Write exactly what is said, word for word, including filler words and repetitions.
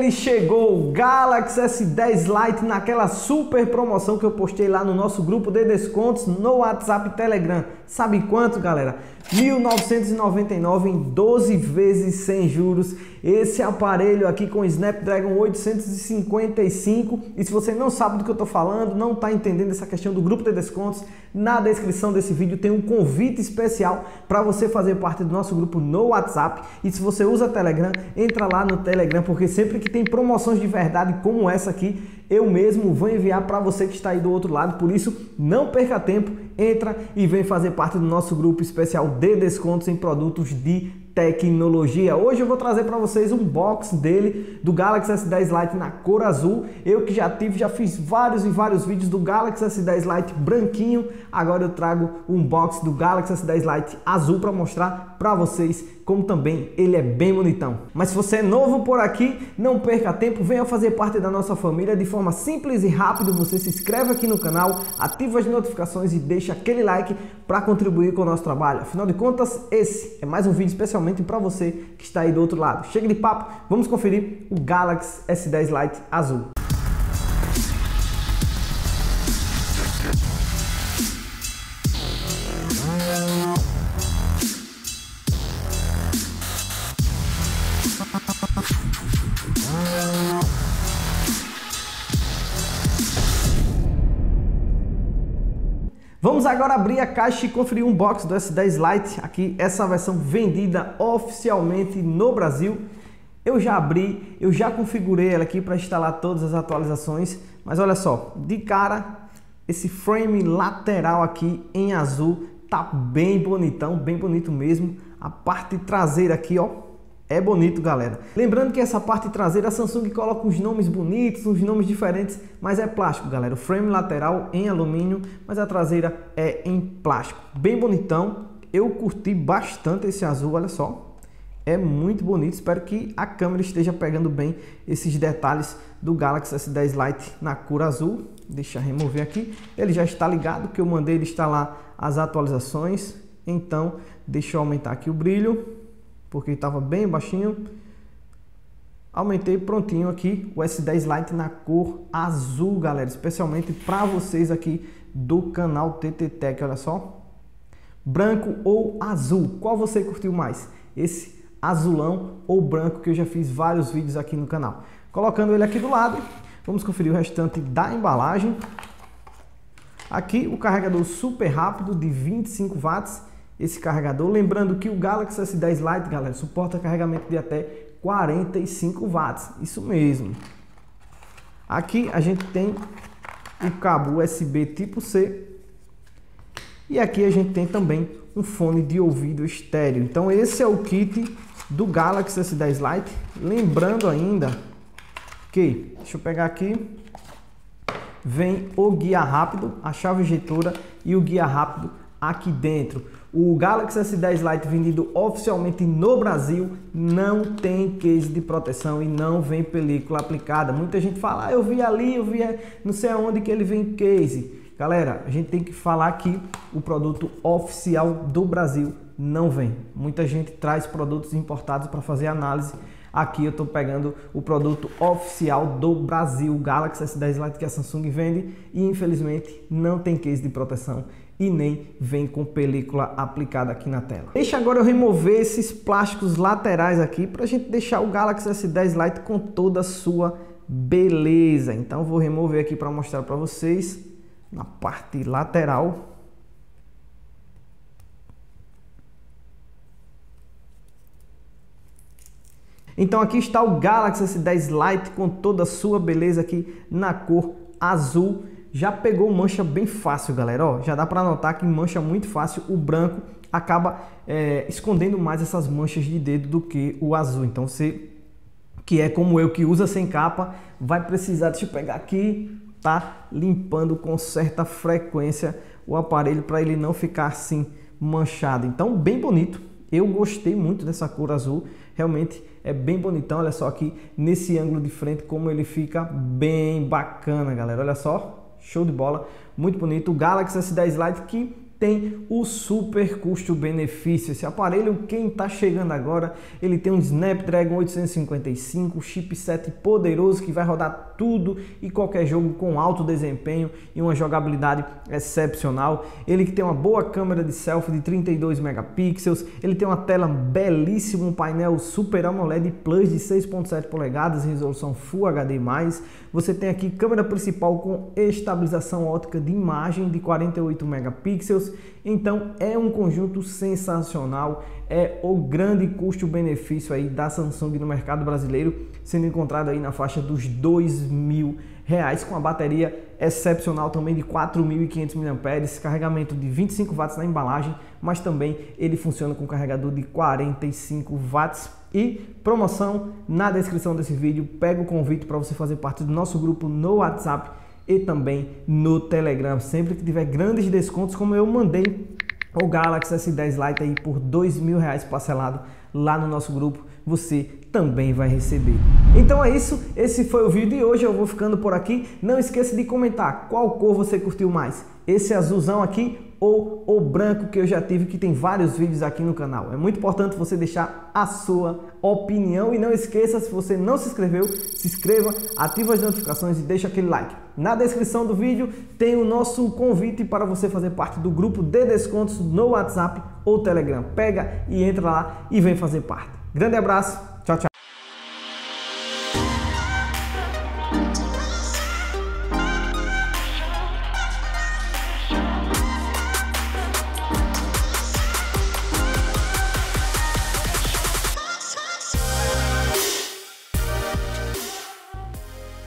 Ele chegou, o Galaxy S dez Lite, naquela super promoção que eu postei lá no nosso grupo de descontos no WhatsApp e Telegram. Sabe quanto, galera? mil novecentos e noventa e nove em doze vezes sem juros. Esse aparelho aqui com Snapdragon oitocentos e cinquenta e cinco. E se você não sabe do que eu tô falando, não tá entendendo essa questão do grupo de descontos, na descrição desse vídeo tem um convite especial para você fazer parte do nosso grupo no WhatsApp. E se você usa Telegram, entra lá no Telegram, porque sempre que tem promoções de verdade como essa aqui, eu mesmo vou enviar para você que está aí do outro lado. Por isso, não perca tempo, entra e vem fazer parte do nosso grupo especial de descontos em produtos de tecnologia. Hoje eu vou trazer para vocês um box dele, do Galaxy S dez Lite na cor azul. Eu que já tive, já fiz vários e vários vídeos do Galaxy S dez Lite branquinho. Agora eu trago um box do Galaxy S dez Lite azul para mostrar para vocês como também ele é bem bonitão. Mas se você é novo por aqui, não perca tempo, venha fazer parte da nossa família de forma simples e rápida. Você se inscreve aqui no canal, ativa as notificações e deixa aquele like para contribuir com o nosso trabalho. Afinal de contas, esse é mais um vídeo especialmente para você que está aí do outro lado. Chega de papo, vamos conferir o Galaxy S dez Lite azul. Vamos agora abrir a caixa e conferir um box do S dez Lite, aqui essa versão vendida oficialmente no Brasil. Eu já abri, eu já configurei ela aqui para instalar todas as atualizações, mas olha só, de cara, esse frame lateral aqui em azul tá bem bonitão, bem bonito mesmo. A parte traseira aqui, ó, é bonito, galera. Lembrando que essa parte traseira a Samsung coloca uns nomes bonitos, uns nomes diferentes, mas é plástico, galera. O frame lateral em alumínio, mas a traseira é em plástico. Bem bonitão. Eu curti bastante esse azul, olha só. É muito bonito. Espero que a câmera esteja pegando bem esses detalhes do Galaxy S dez Lite na cor azul. Deixa eu remover aqui. Ele já está ligado, que eu mandei ele instalar as atualizações. Então, deixa eu aumentar aqui o brilho, porque estava bem baixinho. Aumentei, prontinho aqui o S dez Lite na cor azul, galera, especialmente para vocês aqui do canal T T Tech. Olha só, branco ou azul, qual você curtiu mais? Esse azulão ou branco, que eu já fiz vários vídeos aqui no canal. Colocando ele aqui do lado, vamos conferir o restante da embalagem. Aqui o carregador super rápido de vinte e cinco watts. Esse carregador, lembrando que o Galaxy S dez Lite, galera, suporta carregamento de até quarenta e cinco watts, isso mesmo. Aqui a gente tem o cabo U S B tipo C e aqui a gente tem também um fone de ouvido estéreo. Então esse é o kit do Galaxy S dez Lite. Lembrando ainda que, deixa eu pegar aqui, vem o guia rápido, a chave injetora e o guia rápido aqui dentro. O Galaxy S dez Lite vendido oficialmente no Brasil não tem case de proteção e não vem película aplicada. Muita gente fala, ah, eu vi ali, eu vi não sei aonde que ele vem case. Galera, a gente tem que falar que o produto oficial do Brasil não vem. Muita gente traz produtos importados para fazer análise. Aqui eu estou pegando o produto oficial do Brasil, Galaxy S dez Lite, que a Samsung vende, e infelizmente não tem case de proteção e nem vem com película aplicada aqui na tela. Deixa agora eu remover esses plásticos laterais aqui para a gente deixar o Galaxy S dez Lite com toda a sua beleza. Então vou remover aqui para mostrar para vocês na parte lateral. Então aqui está o Galaxy S dez Lite com toda a sua beleza aqui na cor azul. Já pegou mancha bem fácil, galera. Ó, já dá para notar que mancha muito fácil. O branco acaba é, escondendo mais essas manchas de dedo do que o azul. Então você, que é como eu, que usa sem capa, vai precisar, deixa eu pegar aqui, tá limpando com certa frequência o aparelho para ele não ficar assim manchado. Então bem bonito. Eu gostei muito dessa cor azul. Realmente é bem bonitão. Olha só aqui nesse ângulo de frente como ele fica bem bacana, galera. Olha só, show de bola, muito bonito. O Galaxy S dez Lite que tem o super custo-benefício. Esse aparelho, quem está chegando agora, ele tem um Snapdragon oitocentos e cinquenta e cinco, chipset poderoso que vai rodar tudo e qualquer jogo com alto desempenho e uma jogabilidade excepcional. Ele que tem uma boa câmera de selfie de trinta e dois megapixels, ele tem uma tela belíssima, um painel Super AMOLED Plus de seis ponto sete polegadas, resolução Full H D mais. Você tem aqui câmera principal com estabilização ótica de imagem de quarenta e oito megapixels. Então é um conjunto sensacional, é o grande custo-benefício aí da Samsung no mercado brasileiro, sendo encontrado aí na faixa dos dois mil reais, com a bateria excepcional também de quatro mil e quinhentos miliampères-hora, carregamento de vinte e cinco watts na embalagem, mas também ele funciona com carregador de quarenta e cinco watts. E promoção na descrição desse vídeo, pega o convite para você fazer parte do nosso grupo no WhatsApp e também no Telegram. Sempre que tiver grandes descontos, como eu mandei o Galaxy S dez Lite aí por dois mil reais parcelado lá no nosso grupo, você também vai receber. Então é isso, esse foi o vídeo de hoje, eu vou ficando por aqui. Não esqueça de comentar qual cor você curtiu mais, esse azulzão aqui ou o branco que eu já tive, que tem vários vídeos aqui no canal. É muito importante você deixar a sua opinião e não esqueça, se você não se inscreveu, se inscreva, ativa as notificações e deixa aquele like. Na descrição do vídeo tem o nosso convite para você fazer parte do grupo de descontos no WhatsApp ou Telegram. Pega e entra lá e vem fazer parte. Grande abraço!